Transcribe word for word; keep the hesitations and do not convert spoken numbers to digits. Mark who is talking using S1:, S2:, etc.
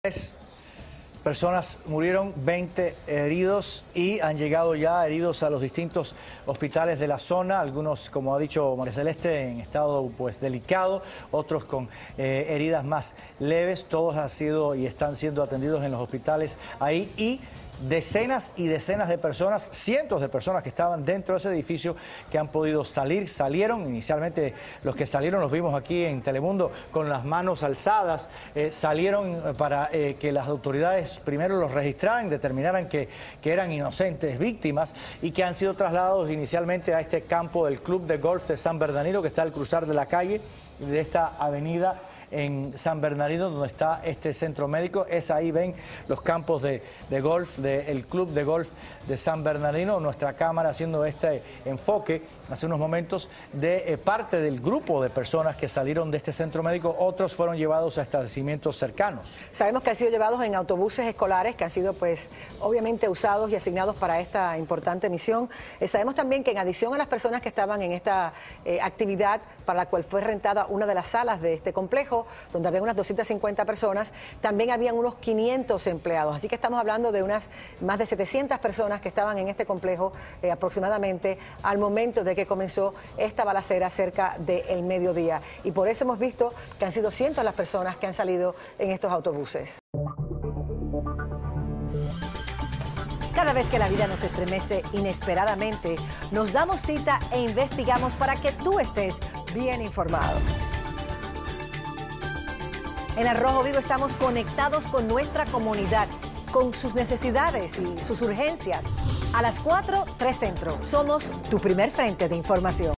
S1: Tres personas murieron, veinte heridos y han llegado ya heridos a los distintos hospitales de la zona, algunos, como ha dicho María Celeste, en estado pues delicado, otros con eh, heridas más leves. Todos han sido y están siendo atendidos en los hospitales ahí, y decenas y decenas de personas, cientos de personas que estaban dentro de ese edificio que han podido salir, salieron. Inicialmente los que salieron los vimos aquí en Telemundo con las manos alzadas, eh, salieron para eh, que las autoridades primero los registraran, determinaran que, que eran inocentes víctimas y que han sido trasladados inicialmente a este campo del Club de Golf de San Bernardino, que está al cruzar de la calle de esta avenida en San Bernardino, donde está este centro médico. Es ahí, ven los campos de, de golf del Club de Golf de San Bernardino. Nuestra cámara haciendo este enfoque hace unos momentos de eh, parte del grupo de personas que salieron de este centro médico. Otros fueron llevados a establecimientos cercanos.
S2: Sabemos que han sido llevados en autobuses escolares que han sido pues obviamente usados y asignados para esta importante misión. Eh, sabemos también que en adición a las personas que estaban en esta eh, actividad para la cual fue rentada una de las salas de este complejo, donde había unas doscientas cincuenta personas, también habían unos quinientos empleados. Así que estamos hablando de unas más de setecientas personas que estaban en este complejo eh, aproximadamente al momento de que comenzó esta balacera cerca del mediodía. Y por eso hemos visto que han sido cientos las personas que han salido en estos autobuses.
S3: Cada vez que la vida nos estremece inesperadamente, nos damos cita e investigamos para que tú estés bien informado. En Al Rojo Vivo estamos conectados con nuestra comunidad, con sus necesidades y sus urgencias. A las cuatro, tres Centro. Somos tu primer frente de información.